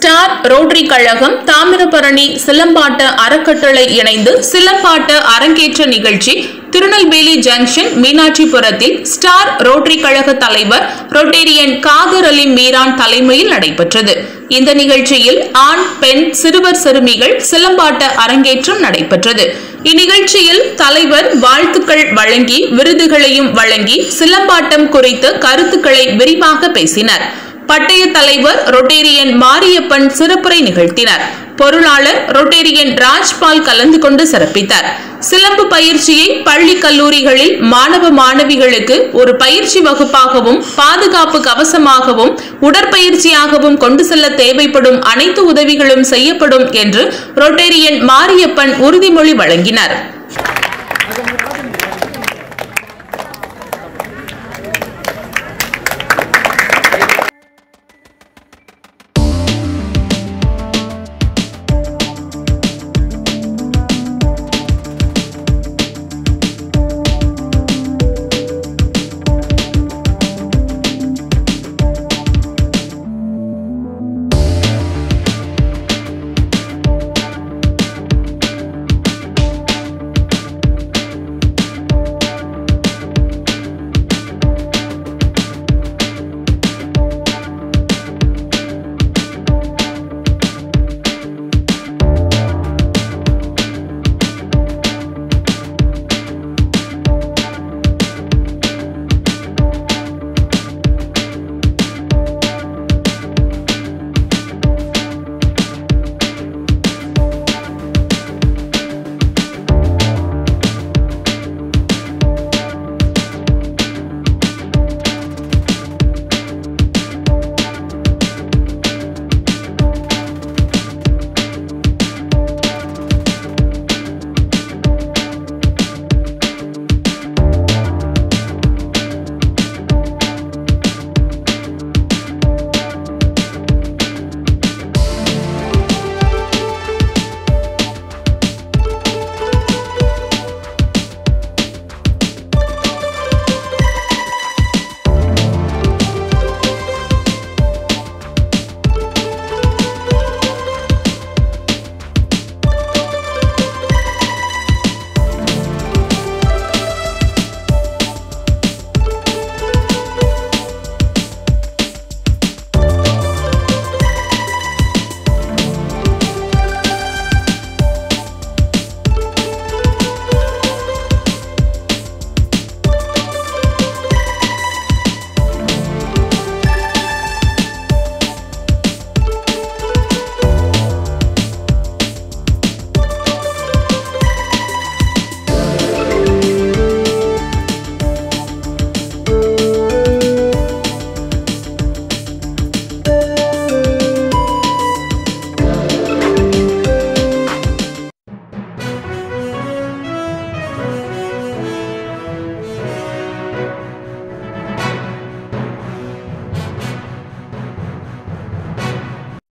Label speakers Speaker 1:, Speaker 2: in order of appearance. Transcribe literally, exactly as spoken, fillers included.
Speaker 1: Star rotary கழகம் தாமிரபரணி சிலம்பாட்ட அறக்கட்டளை இணைந்து சிலம்பாட்ட அரங்கேற்ற நிகழ்ச்சி திருநெல்வேலி ஜங்ஷன் மீனாட்சிபுரத்தில் ஸ்டார் ரோட்டரி கழக தலைவர் ரொட்டேரியன் காதர் அலி மீரான் தலைமையில் நடைபெற்றது. இந்த நிகழ்ச்சியில் ஆண், பெண், சிறுவர், சிறுமிகள் சிலம்பாட்ட அரங்கேற்றம் நடைபெற்றது. இந்நிகழ்ச்சியில் தலைவர் வாழ்த்துக்கள் வழங்கி விருதுகளையும் வழங்கி சிலம்பாட்டம் குறித்த கருத்துக்களை விரிவாக பேசினர். பட்டய தலைவர் ரொட்டேரியன் மாரியப்பன் சிறப்புரை நிகழ்த்தினார். பொருளாளர் ரொட்டேரியன் ராஜ்பால் கலந்து கொண்டு சிறப்பித்தார். சிலம்பு பயிற்சியை பள்ளி கல்லூரிகளில் மாணவ மாணவிகளுக்கு ஒரு பயிற்சி வகுப்பாகவும் பாதுகாப்பு கவசமாகவும் உடற்பயிற்சியாகவும் கொண்டு செல்ல தேவைப்படும் அனைத்து உதவிகளும் செய்யப்படும் என்று ரொட்டேரியன் மாரியப்பன் உறுதிமொழி வழங்கினார்.